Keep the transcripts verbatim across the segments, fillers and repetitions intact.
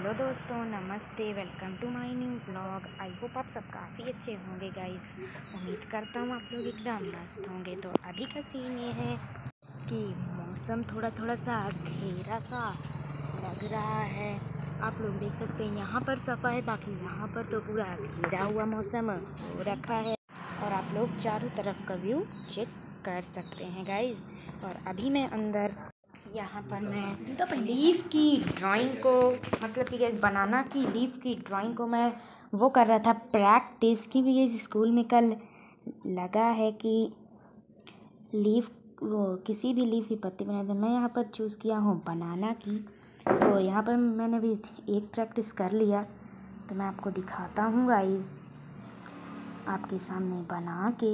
Hello दोस्तों, नमस्ते। Welcome to my new blog. I hope आप सब काफ़ी अच्छे होंगे गाइस। उम्मीद करता हूँ आप लोग एकदम मस्त होंगे। तो अभी का सीन ये है कि मौसम थोड़ा थोड़ा सा घेरा सा लग रहा है। आप लोग देख सकते हैं यहाँ पर सफ़ा है, बाकी यहाँ पर तो पूरा घेरा हुआ मौसम हो रखा है। और आप लोग चारों तरफ का व्यू चेक कर सकते हैं गाइस। और अभी मैं अंदर यहाँ पर मैं लीफ की ड्राइंग को मतलब कि गैस बनाना की लीफ की ड्राइंग को मैं वो कर रहा था प्रैक्टिस की। भी गैस स्कूल में कल लगा है कि लीफ वो किसी भी लीफ की पत्ती बनाते। मैं यहाँ पर चूज़ किया हूँ बनाना की। तो यहाँ पर मैंने भी एक प्रैक्टिस कर लिया, तो मैं आपको दिखाता हूँ गाइस आपके सामने बना के।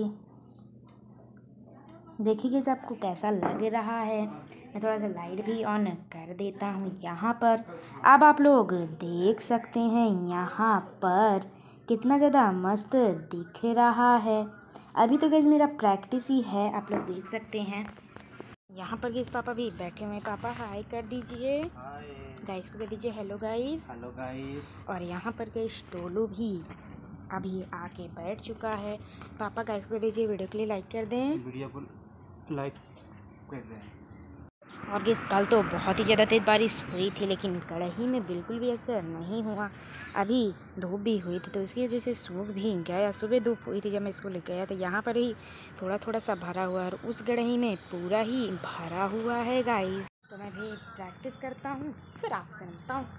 देखिए गाइस आपको कैसा लग रहा है। मैं थोड़ा सा लाइट भी ऑन कर देता हूँ यहाँ पर। अब आप लोग देख सकते हैं यहाँ पर कितना ज़्यादा मस्त दिख रहा है। अभी तो गाइस मेरा प्रैक्टिस ही है, आप लोग देख सकते हैं। यहाँ पर गाइस पापा भी बैठे हुए हैं। पापा हाय कर दीजिए, गाइस को कर दीजिए हेलो गाइस। Hello guys. और यहाँ पर गाइस टोलू भी अभी आके बैठ चुका है। पापा गाइस को दीजिए, वीडियो के लिए लाइक कर दें, वीडियो को लाइक कर दें। और गैस कल तो बहुत ही ज़्यादा तेज़ बारिश हुई थी, लेकिन कड़ही में बिल्कुल भी असर नहीं हुआ। अभी धूप भी हुई थी तो इसकी वजह से सूख भी गया। सुबह धूप हुई थी जब मैं इसको लेके गया, तो यहाँ पर ही थोड़ा थोड़ा सा भरा हुआ है और उस कड़ही में पूरा ही भरा हुआ है गाइस। तो मैं भी प्रैक्टिस करता हूँ, फिर आपसे मिलता हूँ।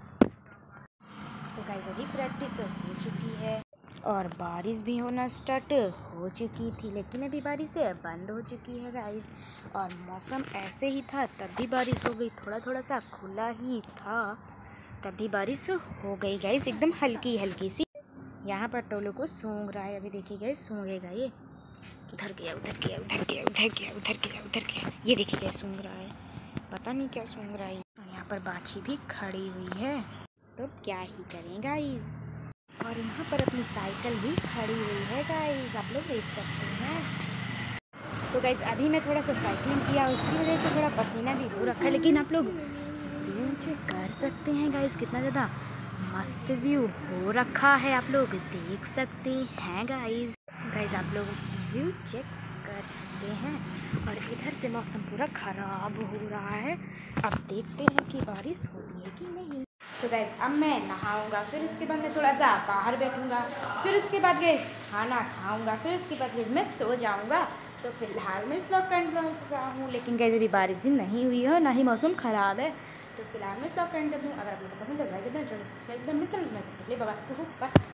तो गाइस अभी प्रैक्टिस हो चुकी है और बारिश भी होना स्टार्ट हो चुकी थी, लेकिन अभी बारिश बंद हो चुकी है गाइस। और मौसम ऐसे ही था तब भी बारिश हो गई, थोड़ा थोड़ा सा खुला ही था तब भी बारिश हो गई गाइस, एकदम हल्की हल्की सी। यहाँ पर टोलू को सूंघ रहा है, अभी देखिए गाइस सूंघेगा ये। उधर गया उधर गया उधर गया उधर गया उधर गया उधर गया ये देखिए गाइस सूंघ रहा है, पता नहीं क्या सूंघ रहा है। और यहाँ पर बाछी भी खड़ी हुई है, तो क्या ही करें गाइस। और यहाँ पर अपनी साइकिल भी खड़ी हुई है गाइस, आप लोग देख सकते हैं। तो गाइस अभी मैं थोड़ा सा साइकिलिंग किया, उसकी वजह से थोड़ा पसीना भी हो रखा है, लेकिन आप लोग व्यू चेक कर सकते हैं गाइस कितना ज़्यादा मस्त व्यू हो रखा है, आप लोग देख सकते हैं गाइस। गाइस आप लोग व्यू चेक कर सकते हैं। और इधर से मौसम पूरा ख़राब हो रहा है, अब देखते हैं कि बारिश होती है कि नहीं। तो गाइस अब मैं नहाऊंगा, फिर उसके बाद मैं थोड़ा सा बाहर बैठूंगा, फिर उसके बाद गाइस खाना खाऊंगा, फिर उसके बाद गाइस मैं सो जाऊंगा। तो फिलहाल मैं इस ब्लॉग का एंड कर रहा हूँ, लेकिन गाइस अभी बारिश नहीं हुई है, ना ही मौसम ख़राब है। तो फिलहाल मैं इस ब्लॉग का एंड कर दूँ। अगर आप लोगों को पसंद है लाइक कर दें, सब्सक्राइब कर दें, मिलते हैं बाय।